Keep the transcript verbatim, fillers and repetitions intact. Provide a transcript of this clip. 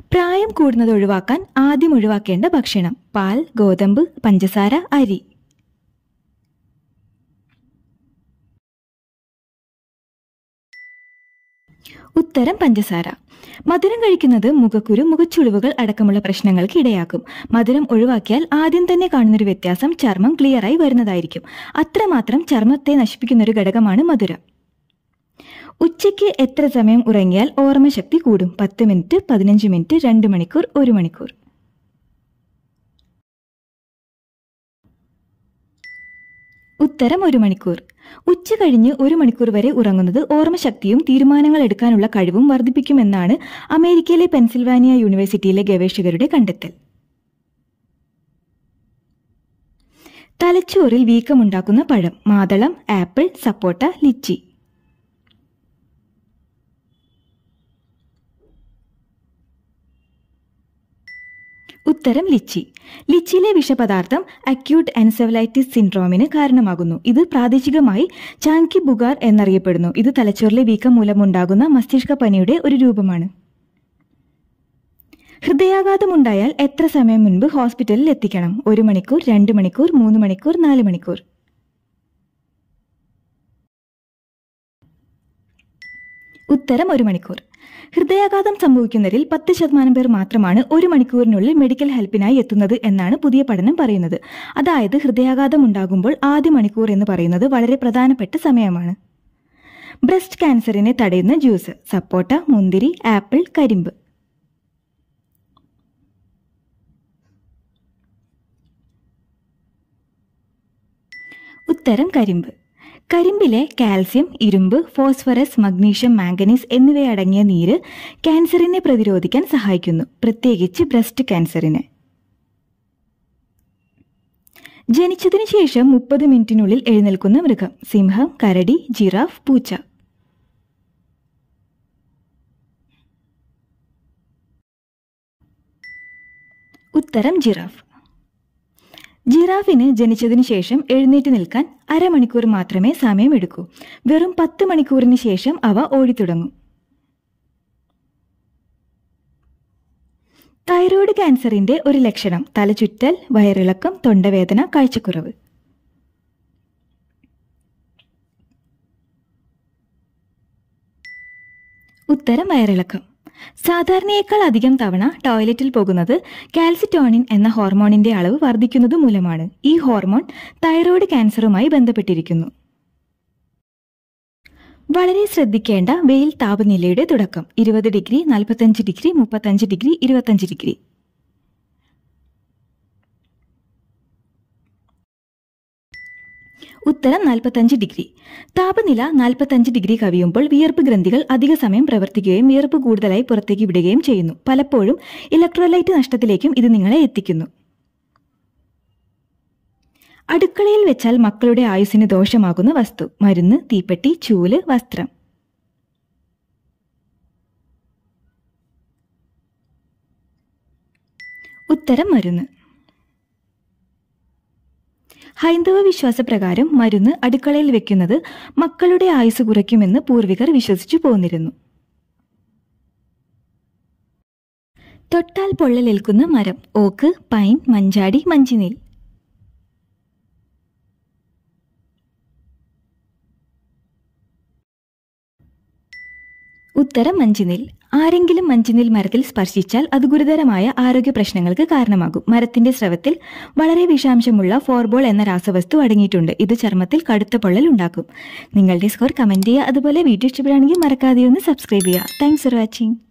പ്രായം കൂടുന്നത് ഒഴിവാക്കാൻ ആദ്യം ഒഴിവാക്കേണ്ട ഭക്ഷണം: പാൽ, ഗോതമ്പ്, പഞ്ചസാര, അരി. ഉത്തരം പഞ്ചസാര. മധുരം കഴിക്കുന്നത് മുഖക്കുരു, മുഖച്ചുളിവുകൾ അടക്കമുള്ള പ്രശ്നങ്ങൾക്ക് ഇടയാക്കും. മധുരം ഒഴിവാക്കിയാൽ ആദ്യം തന്നെ കാണുന്നൊരു വ്യത്യാസം ചർമ്മം ക്ലിയറായി വരുന്നതായിരിക്കും. അത്രമാത്രം ചർമ്മത്തെ നശിപ്പിക്കുന്നൊരു ഘടകമാണ് മധുരം. ഉച്ചയ്ക്ക് എത്ര സമയം ഉറങ്ങിയാൽ ഓർമ്മശക്തി കൂടും? പത്ത് മിനിറ്റ്, പതിനഞ്ച് മിനിറ്റ്, രണ്ട് മണിക്കൂർ, ഒരു മണിക്കൂർ. ഉത്തരം ഒരു മണിക്കൂർ. ഉച്ച കഴിഞ്ഞ് ഒരു മണിക്കൂർ വരെ ഉറങ്ങുന്നത് ഓർമ്മശക്തിയും തീരുമാനങ്ങൾ എടുക്കാനുള്ള കഴിവും വർദ്ധിപ്പിക്കുമെന്നാണ് അമേരിക്കയിലെ പെൻസിൽവാനിയ യൂണിവേഴ്സിറ്റിയിലെ ഗവേഷകരുടെ കണ്ടെത്തൽ. തലച്ചോറിൽ വീക്കമുണ്ടാക്കുന്ന പഴം: മാതളം, ആപ്പിൾ, സപ്പോട്ട, ലിച്ചി. ഉത്തരം ലിച്ചി. ലിച്ചിയിലെ വിഷപദാർത്ഥം അക്യൂട്ട് എൻസെഫലൈറ്റിസ് സിൻഡ്രോമിന് കാരണമാകുന്നു. ഇത് പ്രാദേശികമായി ചാൻകി ബുഗാർ എന്നറിയപ്പെടുന്നു. ഇത് തലച്ചോറിലെ വീക്കം മൂലമുണ്ടാകുന്ന മസ്തിഷ്ക പനിയുടെ ഒരു രൂപമാണ്. ഹൃദയാഘാതമുണ്ടായാൽ എത്ര സമയം മുൻപ് ഹോസ്പിറ്റലിൽ എത്തിക്കണം? ഒരു മണിക്കൂർ, രണ്ട് മണിക്കൂർ, മൂന്ന് മണിക്കൂർ, നാല് മണിക്കൂർ. ഉത്തരം ഒരു മണിക്കൂർ. ഹൃദയാഘാതം സംഭവിക്കുന്നവരിൽ പത്ത് ശതമാനം പേർ മാത്രമാണ് ഒരു മണിക്കൂറിനുള്ളിൽ മെഡിക്കൽ ഹെൽപ്പിനായി എത്തുന്നത് എന്നാണ് പുതിയ പഠനം പറയുന്നത്. അതായത് ഹൃദയാഘാതം ഉണ്ടാകുമ്പോൾ ആദ്യ മണിക്കൂർ എന്ന് പറയുന്നത് വളരെ പ്രധാനപ്പെട്ട സമയമാണ്. ബ്രസ്റ്റ് ക്യാൻസറിനെ തടയുന്ന ജ്യൂസ്: സപ്പോട്ട, മുന്തിരി, ആപ്പിൾ, കരിമ്പ്. ഉത്തരം കരിമ്പ്. കരിമ്പിലെ കാൽസ്യം, ഇരുമ്പ്, ഫോസ്ഫറസ്, മഗ്നീഷ്യം, മാംഗനീസ് എന്നിവയടങ്ങിയ നീര് ക്യാൻസറിനെ പ്രതിരോധിക്കാൻ സഹായിക്കുന്നു, പ്രത്യേകിച്ച് ബ്രസ്റ്റ് ക്യാൻസറിന്. ജനിച്ചതിനു ശേഷം മുപ്പത് മിനിറ്റിനുള്ളിൽ എഴുന്നേൽക്കുന്ന മൃഗം: സിംഹം, കരടി, ജിറാഫ്, പൂച്ച. ഉത്തരം ജിറാഫ്. ജിറാഫിന് ജനിച്ചതിനു ശേഷം എഴുന്നേറ്റ് നിൽക്കാൻ അരമണിക്കൂർ മാത്രമേ സമയമെടുക്കൂ. വെറും പത്ത് മണിക്കൂറിന് ശേഷം അവ ഓടിത്തുടങ്ങും. തൈറോയ്ഡ് ക്യാൻസറിന്റെ ഒരു ലക്ഷണം: തലചുറ്റൽ, വയറിളക്കം, തൊണ്ടവേദന, കാഴ്ചക്കുറവ്. ഉത്തരം വയറിളക്കം. സാധാരണയേക്കാൾ അധികം തവണ ടോയ്ലറ്റിൽ പോകുന്നത് കാൽസിറ്റോണിൻ എന്ന ഹോർമോണിന്റെ അളവ് വർദ്ധിക്കുന്നത് മൂലമാണ്. ഈ ഹോർമോൺ തൈറോയ്ഡ് ക്യാൻസറുമായി ബന്ധപ്പെട്ടിരിക്കുന്നു. വളരെ ശ്രദ്ധിക്കേണ്ട വെയിൽ താപനിലയുടെ തുടക്കം: ഇരുപത് ഡിഗ്രി, നാൽപ്പത്തഞ്ച് ഡിഗ്രി, മുപ്പത്തഞ്ച് ഡിഗ്രി, ഇരുപത്തഞ്ച് ഡിഗ്രി. ഉത്തരം നാൽപ്പത്തഞ്ച് ഡിഗ്രി. താപനില നാൽപ്പത്തഞ്ച് ഡിഗ്രി കവിയുമ്പോൾ വിയർപ്പ് ഗ്രന്ഥികൾ അധിക സമയം പ്രവർത്തിക്കുകയും വിയർപ്പ് കൂടുതലായി പുറത്തേക്ക് വിടുകയും ചെയ്യുന്നു. പലപ്പോഴും ഇലക്ട്രോലൈറ്റ് നഷ്ടത്തിലേക്കും ഇത് നിങ്ങളെ എത്തിക്കുന്നു. അടുക്കളയിൽ വെച്ചാൽ മക്കളുടെ ആയുസ്സിന് ദോഷമാകുന്ന വസ്തു: മരുന്ന്, തീപ്പെട്ടി, ചൂല്, വസ്ത്രം. ഉത്തരം മരുന്ന്. ഹൈന്ദവ വിശ്വാസപ്രകാരം മരുന്ന് അടുക്കളയിൽ വെക്കുന്നത് മക്കളുടെ ആയുസ് കുറയ്ക്കുമെന്ന് പൂർവികർ വിശ്വസിച്ചു പോന്നിരുന്നു. തൊട്ടാൽ പൊള്ളലേൽക്കുന്ന മരം: ഓക്ക്, പൈൻ, മഞ്ചാടി, മഞ്ചിനീൽ. ഉത്തരം മഞ്ചിനീൽ. ആരെങ്കിലും മഞ്ചിനീൽ മരത്തിൽ സ്പർശിച്ചാൽ അത് ഗുരുതരമായ ആരോഗ്യ പ്രശ്നങ്ങൾക്ക് കാരണമാകും. മരത്തിന്റെ സ്രവത്തിൽ വളരെ വിഷാംശമുള്ള ഫോർബോൾ എന്ന രാസവസ്തു അടങ്ങിയിട്ടുണ്ട്. ഇത് ചർമ്മത്തിൽ കടുത്ത പൊള്ളൽ ഉണ്ടാക്കും. നിങ്ങളുടെ സ്കോർ കമന്റ് ചെയ്യുക. അതുപോലെ വീഡിയോ ഇഷ്ടപ്പെടുകയാണെങ്കിൽ മറക്കാതെ ഒന്ന് സബ്സ്ക്രൈബ് ചെയ്യുക. Thanks for watching.